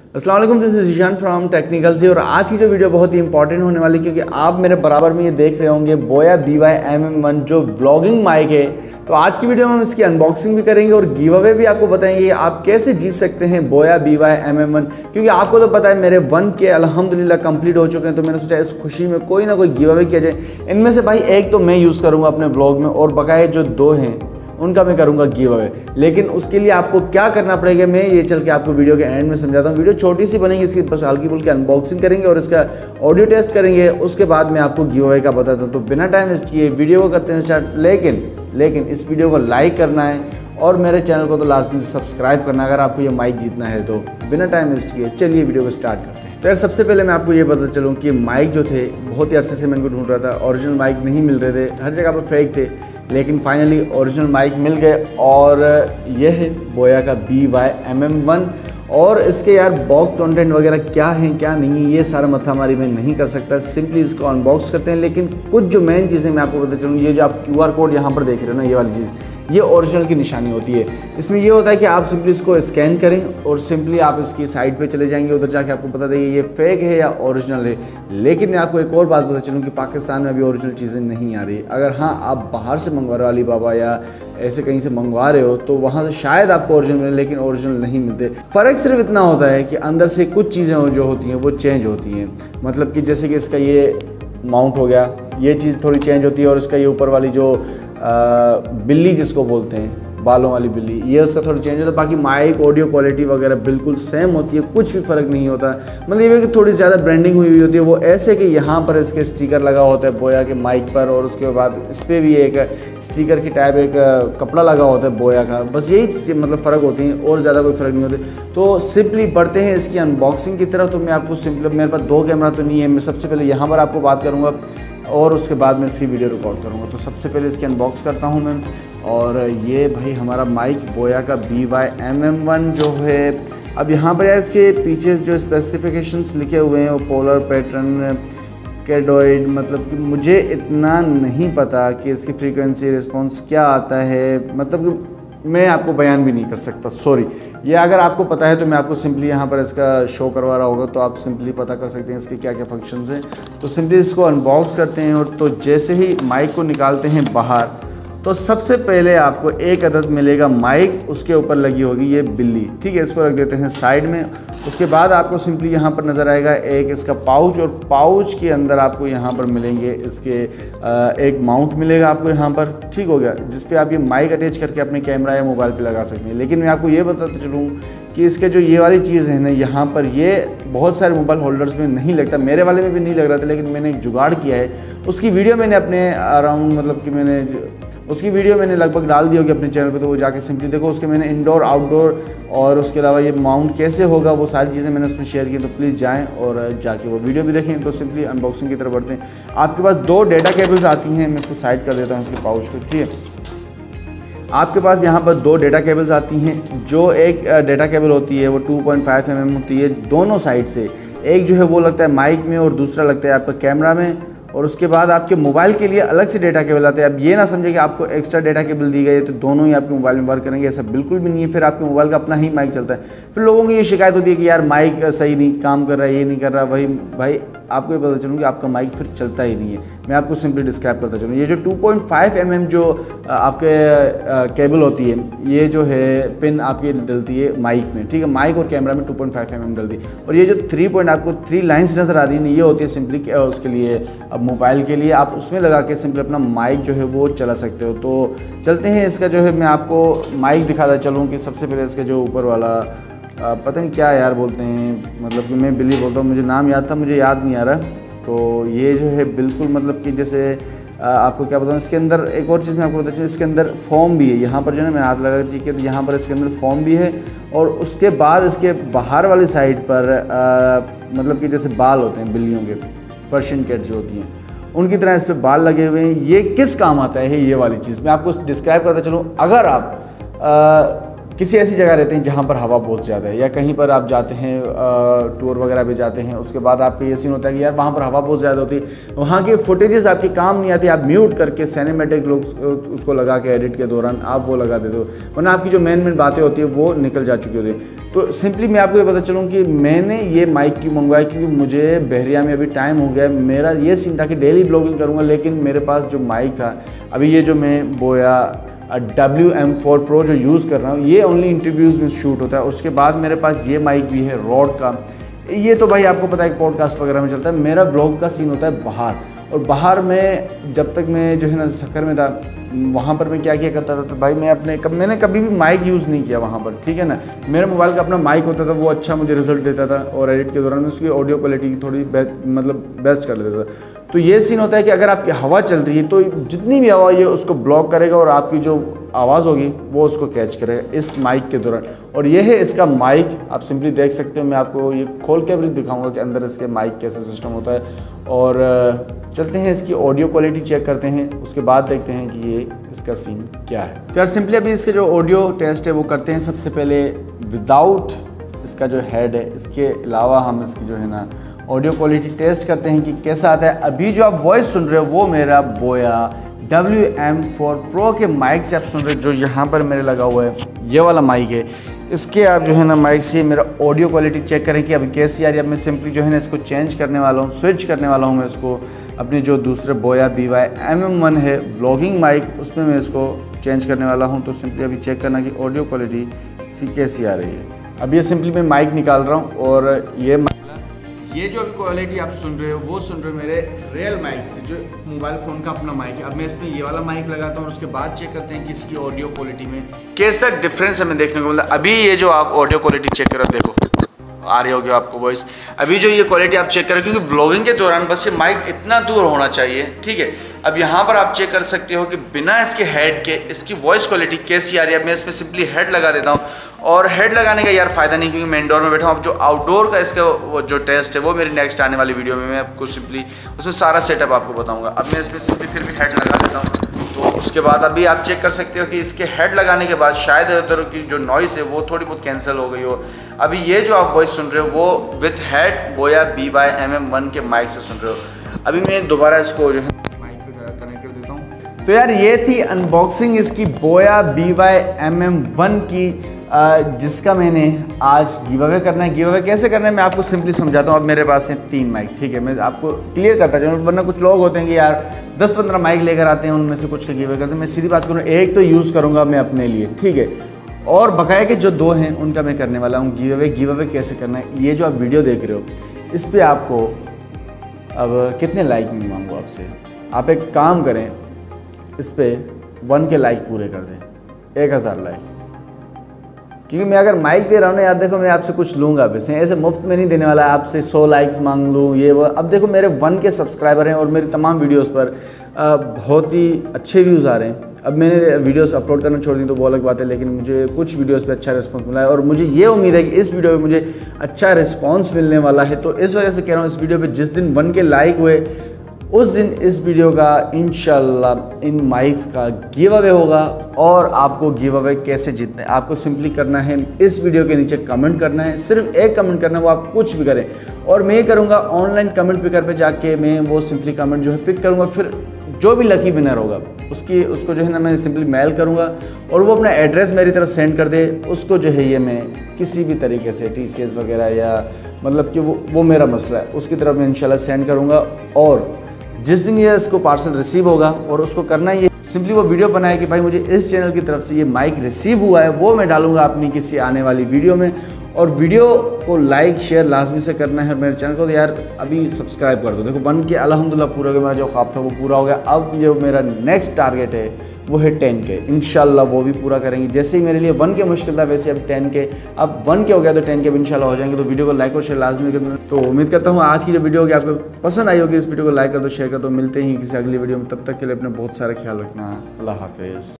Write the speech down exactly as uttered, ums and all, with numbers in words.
अस्सलाम वालेकुम, this is Ishan from technical से। और आज की जो वीडियो बहुत ही इंपॉर्टेंट होने वाली, क्योंकि आप मेरे बराबर में ये देख रहे होंगे Boya B Y M M one जो व्लॉगिंग माइक है। तो आज की वीडियो में हम इसकी अनबॉक्सिंग भी करेंगे और गिव अवे भी आपको बताएंगे आप कैसे जीत सकते हैं Boya B Y M M one. क्योंकि आपको तो पता है मेरे वन के अल्हम्दुलिल्लाह कंप्लीट हो चुके हैं, तो मैंने सोचा इस खुशी में कोई ना कोई गिव अवे किया जाए। इनमें से भाई एक तो मैं यूज़ करूँगा अपने ब्लॉग में और बकाया जो दो हैं उनका मैं करूंगा गिव अवे। लेकिन उसके लिए आपको क्या करना पड़ेगा मैं ये चल के आपको वीडियो के एंड में समझाता हूँ। वीडियो छोटी सी बनेगी, इसकी बस हल्की फुल्की अनबॉक्सिंग करेंगे और इसका ऑडियो टेस्ट करेंगे। उसके बाद मैं आपको गिव अवे का बताता हूँ। तो बिना टाइम वेस्ट किए वीडियो को करते हैं स्टार्ट। लेकिन लेकिन इस वीडियो को लाइक करना है और मेरे चैनल को तो लाजमी सब्सक्राइब करना अगर आपको ये माइक जीतना है। तो बिना टाइम वेस्ट किए चलिए वीडियो को स्टार्ट करते हैं। तो यार सबसे पहले मैं आपको ये बता चलूँ कि माइक जो थे बहुत ही अरसे से मैं इनको ढूंढ रहा था। ओरिजिनल माइक नहीं मिल रहे थे, हर जगह पर फेक थे, लेकिन फाइनली ओरिजिनल माइक मिल गए। और यह है बोया का B Y M M one. और इसके यार बॉक्स कंटेंट वगैरह क्या है क्या नहीं है ये सारा मथा हमारी मैं नहीं कर सकता, सिंपली इसको अनबॉक्स करते हैं। लेकिन कुछ जो मेन चीज़ें मैं आपको बता चलूँ, ये जो आप क्यू आर कोड यहाँ पर देख रहे हो ना, ये वाली चीज़ ये ओरिजिनल की निशानी होती है। इसमें ये होता है कि आप सिंपली इसको स्कैन करें और सिंपली आप इसकी साइड पे चले जाएंगे, उधर जाके आपको पता देंगे ये फेक है या ओरिजिनल है। लेकिन मैं आपको एक और बात बता चलूँ कि पाकिस्तान में अभी ओरिजिनल चीज़ें नहीं आ रही। अगर हाँ आप बाहर से मंगवा रहे हो, अली बाबा या ऐसे कहीं से मंगवा रहे हो, तो वहाँ से शायद आपको ओरिजिनल मिले, लेकिन ओरिजिनल नहीं मिलते। फ़र्क सिर्फ इतना होता है कि अंदर से कुछ चीज़ें जो होती हैं वो चेंज होती हैं। मतलब कि जैसे कि इसका ये माउंट हो गया, ये चीज़ थोड़ी चेंज होती है। और इसका ये ऊपर वाली जो आ, बिल्ली जिसको बोलते हैं, बालों वाली बिल्ली, ये उसका थोड़ा चेंज होता है। बाकी माइक ऑडियो क्वालिटी वगैरह बिल्कुल सेम होती है, कुछ भी फ़र्क नहीं होता। मतलब ये कि थोड़ी ज़्यादा ब्रांडिंग हुई हुई होती है। वो ऐसे कि यहाँ पर इसके स्टिकर लगा होता है बोया के माइक पर, और उसके बाद इस पर भी एक स्टिकर की टाइप एक कपड़ा लगा होता है बोया का। बस यही मतलब फ़र्क होती है और ज़्यादा कोई फ़र्क नहीं होते। तो सिंपली बढ़ते हैं इसकी अनबॉक्सिंग की तरफ। तो मैं आपको सिंपली, मेरे पास दो कैमरा तो नहीं है, मैं सबसे पहले यहाँ पर आपको बात करूँगा और उसके बाद मैं इसकी वीडियो रिकॉर्ड करूँगा। तो सबसे पहले इसकी अनबॉक्स करता हूँ मैं। और ये भाई हमारा माइक बोया का B Y M M one जो है। अब यहाँ पर यार इसके पीछे जो स्पेसिफिकेशंस लिखे हुए हैं वो पोलर पैटर्न कैडोइड, मतलब कि मुझे इतना नहीं पता कि इसकी फ्रीक्वेंसी रिस्पॉन्स क्या आता है। मतलब कि मैं आपको बयान भी नहीं कर सकता, सॉरी। ये अगर आपको पता है तो मैं आपको सिंपली यहाँ पर इसका शो करवा रहा होगा, तो आप सिंपली पता कर सकते हैं इसके क्या क्या फंक्शंस हैं। तो सिंपली इसको अनबॉक्स करते हैं। और तो जैसे ही माइक को निकालते हैं बाहर, तो सबसे पहले आपको एक अदद मिलेगा माइक, उसके ऊपर लगी होगी ये बिल्ली, ठीक है। इसको रख देते हैं साइड में। उसके बाद आपको सिंपली यहाँ पर नज़र आएगा एक इसका पाउच, और पाउच के अंदर आपको यहाँ पर मिलेंगे इसके एक माउंट मिलेगा आपको यहाँ पर, ठीक हो गया, जिस पे आप ये माइक अटैच करके अपने कैमरा या मोबाइल पे लगा सकते हैं। लेकिन मैं आपको ये बताते चलूँ कि इसके जो ये वाली चीज़ है ना, यहाँ पर ये बहुत सारे मोबाइल होल्डर्स में नहीं लगता, मेरे वाले में भी नहीं लग रहा था। लेकिन मैंने एक जुगाड़ किया है, उसकी वीडियो मैंने अपने अराउंड मतलब कि मैंने उसकी वीडियो मैंने लगभग डाल दी होगी अपने चैनल पे, तो वो जाके सिंपली देखो। उसके मैंने इंडोर आउटडोर और उसके अलावा ये माउंट कैसे होगा वो सारी चीज़ें मैंने उसमें शेयर की। तो प्लीज़ जाएं और जाके वो वीडियो भी देखें। तो सिंपली अनबॉक्सिंग की तरफ बढ़ते हैं। आपके पास दो डेटा केबल्स आती हैं, मैं इसको साइड कर देता हूँ इसके पाउच को, ठीक है। आपके पास यहाँ पर दो डेटा केबल्स आती हैं। जो एक डेटा केबल होती है वो two point five M M होती है दोनों साइड से। एक जो है वो लगता है माइक में और दूसरा लगता है आपका कैमरा में। और उसके बाद आपके मोबाइल के लिए अलग से डेटा केबल आते हैं। अब ये ना समझे कि आपको एक्स्ट्रा डेटा केबल दी गई है तो दोनों ही आपके मोबाइल में वर्क करेंगे, ऐसा बिल्कुल भी नहीं है। फिर आपके मोबाइल का अपना ही माइक चलता है। फिर लोगों की ये शिकायत होती है कि यार माइक सही नहीं काम कर रहा है, ये नहीं कर रहा। वही भाई आपको ये पता चलूँ कि आपका माइक फिर चलता ही नहीं है। मैं आपको सिंपली डिस्क्राइब करता चलूँ। ये जो two point five M M जो आपके केबल होती है, ये जो है पिन आपकी डलती है माइक में, ठीक है। माइक और कैमरा में two point five M M डलती है। और ये जो थ्री पॉइंट आपको थ्री लाइन्स नज़र आ रही है, ये होती है सिंपली उसके लिए, अब मोबाइल के लिए आप उसमें लगा के सिंपली अपना माइक जो है वो चला सकते हो। तो चलते हैं इसका जो है मैं आपको माइक दिखाता चलूँ कि सबसे पहले इसका जो ऊपर वाला आ, पता नहीं क्या यार बोलते हैं, मतलब कि मैं बिल्ली बोलता हूँ, मुझे नाम याद था, मुझे याद नहीं आ रहा। तो ये जो है बिल्कुल मतलब कि जैसे आ, आपको क्या बताऊँ, इसके अंदर एक और चीज़ मैं आपको बताऊँ, इसके अंदर फॉर्म भी है। यहाँ पर जो है मैंने हाथ लगा ठीक है, तो यहाँ पर इसके अंदर फॉर्म भी है। और उसके बाद इसके बाहर वाली साइड पर आ, मतलब कि जैसे बाल होते हैं बिल्लियों के, पर्शियन कैट जो होती हैं उनकी तरह इस पर बाल लगे हुए हैं। ये किस काम आता है ये वाली चीज़ मैं आपको डिस्क्राइब करता चलूँ। अगर आप आ, किसी ऐसी जगह रहते हैं जहाँ पर हवा बहुत ज़्यादा है, या कहीं पर आप जाते हैं टूर वगैरह पे जाते हैं, उसके बाद आपका ये सीन होता है कि यार वहाँ पर हवा बहुत ज़्यादा होती है, वहाँ की फुटेजेस आपके काम नहीं आती, आप म्यूट करके सिनेमैटिक लोग उसको लगा के एडिट के दौरान आप वो लगा देते हो, वरना आपकी जो मेन मेन बातें होती है वो निकल जा चुकी होती है। तो सिंपली मैं आपको ये पता चलूँ कि मैंने ये माइक क्यों मंगवाया, क्योंकि मुझे बहरिया में अभी टाइम हो गया। मेरा ये सीन था कि डेली ब्लॉगिंग करूँगा, लेकिन मेरे पास जो माइक था, अभी ये जो मैं Boya W M four pro जो यूज़ कर रहा हूँ, ये ओनली इंटरव्यूज़ में शूट होता है। उसके बाद मेरे पास ये माइक भी है रॉड का, ये तो भाई आपको पता है पॉडकास्ट वगैरह में चलता है। मेरा ब्लॉग का सीन होता है बाहर, और बाहर में जब तक मैं जो है ना सक्कर में था, वहाँ पर मैं क्या क्या करता था, तो भाई मैं अपने कब मैंने कभी भी माइक यूज़ नहीं किया वहाँ पर, ठीक है ना। मेरे मोबाइल का अपना माइक होता था, वो अच्छा मुझे रिजल्ट देता था, और एडिट के दौरान उसकी ऑडियो क्वालिटी थोड़ी बे, मतलब बेस्ट कर देता था। तो ये सीन होता है कि अगर आपकी हवा चल रही है तो जितनी भी हवा ये उसको ब्लॉक करेगा, और आपकी जो आवाज़ होगी वो उसको कैच करेगा इस माइक के दौरान। और ये है इसका माइक, आप सिंपली देख सकते हो। मैं आपको ये खोल के भी दिखाऊंगा कि अंदर इसके माइक कैसा सिस्टम होता है। और चलते हैं इसकी ऑडियो क्वालिटी चेक करते हैं, उसके बाद देखते हैं कि ये इसका सीन क्या है। तो यार सिंपली अभी इसके जो ऑडियो टेस्ट है वो करते हैं। सबसे पहले विदाउट इसका जो हेड है, इसके अलावा हम इसकी जो है ना ऑडियो क्वालिटी टेस्ट करते हैं कि कैसा आता है। अभी जो आप वॉइस सुन रहे हो वो मेरा Boya W M four pro के माइक से आप सुन रहे हो, जो यहाँ पर मेरे लगा हुआ है ये वाला माइक है। इसके आप जो है ना माइक से मेरा ऑडियो क्वालिटी चेक करें कि अभी कैसी आ रही है। अब मैं सिंपली जो है ना इसको चेंज करने वाला हूँ, स्विच करने वाला हूँ मैं इसको अपनी जो दूसरे Boya B Y M M one है व्लॉगिंग माइक, उसमें मैं इसको चेंज करने वाला हूँ। तो सिंपली अभी चेक करना कि ऑडियो क्वालिटी सी कैसी आ रही है। अब ये सिंपली मैं माइक निकाल रहा हूँ, और ये ये जो अभी क्वालिटी आप सुन रहे हो वो सुन रहे हो मेरे रियल माइक से, जो मोबाइल फ़ोन का अपना माइक है। अब मैं इसमें ये वाला माइक लगाता हूँ, और उसके बाद चेक करते हैं कि इसकी ऑडियो क्वालिटी में कैसा डिफरेंस हमें देखने को मिलता है। अभी ये जो आप ऑडियो क्वालिटी चेक करो, देखो आ रही होगी आपको वॉइस। अभी जो ये क्वालिटी आप चेक करो, क्योंकि व्लॉगिंग के दौरान बस ये माइक इतना दूर होना चाहिए, ठीक है। अब यहाँ पर आप चेक कर सकते हो कि बिना इसके हेड के इसकी वॉइस क्वालिटी कैसी आ रही है। मैं इसमें सिंपली हेड लगा देता हूँ, और हेड लगाने का यार फ़ायदा नहीं, क्योंकि मैं इंडोर में बैठा हूँ। अब जो आउटडोर का इसका वो जो टेस्ट है वो मेरी नेक्स्ट आने वाली वीडियो में मैं आपको सिंपली उसमें सारा सेटअप आपको बताऊँगा। अब मैं इसमें सिंपली फिर भी हेड लगा देता हूँ। तो उसके बाद अभी आप चेक कर सकते हो कि इसके हेड लगाने के बाद शायद इधर की जो नॉइस है वो थोड़ी बहुत कैंसिल हो गई हो। अभी ये जो आप वॉइस सुन रहे हो वो with head Boya B Y M M one के माइक से सुन रहे हो। अभी मैं दोबारा इसको जो है माइक पे कनेक्ट कर देता हूँ। तो यार ये थी अनबॉक्सिंग इसकी Boya B Y M M one की, जिसका मैंने आज गिव अवे करना है। गिव अवे कैसे करना है मैं आपको सिंपली समझाता हूँ। अब मेरे पास है तीन माइक, ठीक है। मैं आपको क्लियर करता चाहूँ, वरना कुछ लोग होते हैं कि यार दस पंद्रह माइक लेकर आते हैं, उनमें से कुछ का गिव अवे करते हैं। मैं सीधी बात करूँ, एक तो यूज़ करूँगा मैं अपने लिए, ठीक है, और बकाया के जो दो हैं उनका मैं करने वाला हूँ गिव अवे। गिव अवे कैसे करना है, ये जो आप वीडियो देख रहे हो इस पर आपको अब कितने लाइक मैं मांगू आपसे। आप एक काम करें, इस पर वन के लाइक पूरे कर दें, एक हज़ार लाइक। क्योंकि मैं अगर माइक दे रहा हूँ ना यार, देखो मैं आपसे कुछ लूँगा, वैसे ऐसे मुफ्त में नहीं देने वाला है आपसे सौ लाइक्स मांग लूँ ये वो। अब देखो मेरे वन के सब्सक्राइबर हैं, और मेरी तमाम वीडियोस पर आ, बहुत ही अच्छे व्यूज़ आ रहे हैं। अब मैंने वीडियोस अपलोड करना छोड़ दी तो वो अलग बात है, लेकिन मुझे कुछ वीडियोस पे अच्छा रिस्पांस मिला है, और मुझे ये उम्मीद है कि इस वीडियो पे मुझे अच्छा रिस्पांस मिलने वाला है। तो इस वजह से कह रहा हूँ, इस वीडियो पे जिस दिन वन के लाइक हुए उस दिन इस वीडियो का इंशाल्लाह इन माइक्स का गिव अवे होगा। और आपको गिव अवे कैसे जीतना है, आपको सिंपली करना है इस वीडियो के नीचे कमेंट करना है, सिर्फ एक कमेंट करना है, वो आप कुछ भी करें, और मैं करूँगा ऑनलाइन कमेंट पिकर पे जाके मैं वो सिंपली कमेंट जो है पिक करूँगा। फिर जो भी लकी विनर होगा उसकी उसको जो है ना मैं सिंपली मेल करूँगा, और वो अपना एड्रेस मेरी तरफ सेंड कर दे। उसको जो है ये मैं किसी भी तरीके से टी सी एस वगैरह या मतलब कि वो वो मेरा मसला है, उसकी तरफ मैं इंशाल्लाह सेंड करूँगा। और जिस दिन ये इसको पार्सल रिसीव होगा, और उसको करना ये सिंपली वो वीडियो बनाए कि भाई मुझे इस चैनल की तरफ से ये माइक रिसीव हुआ है, वो मैं डालूंगा अपनी किसी आने वाली वीडियो में। और वीडियो को लाइक शेयर लाजमी से करना है। मेरे चैनल को तो यार अभी सब्सक्राइब कर दो। देखो बन के अल्हम्दुलिल्लाह पूरा हो गया, मेरा जो ख्वाब था वो पूरा हो गया। अब जो मेरा नेक्स्ट टारगेट है वो है टेन के, इंशाल्लाह वो भी पूरा करेंगे। जैसे ही मेरे लिए वन के मुश्किल था वैसे अब टेन के, अब वन के हो गया तो टेन के भी इंशाल्लाह हो जाएंगे। तो वीडियो को लाइक और शेयर लाजमी करना। तो उम्मीद करता हूँ आज की जो वीडियो होगी आपको पसंद आई होगी। इस वीडियो को लाइक कर दो, शेयर कर दो। मिलते ही किसी अगली वीडियो में, तब तक के लिए अपने बहुत सारा ख्याल रखना। अल्लाह हाफिज़।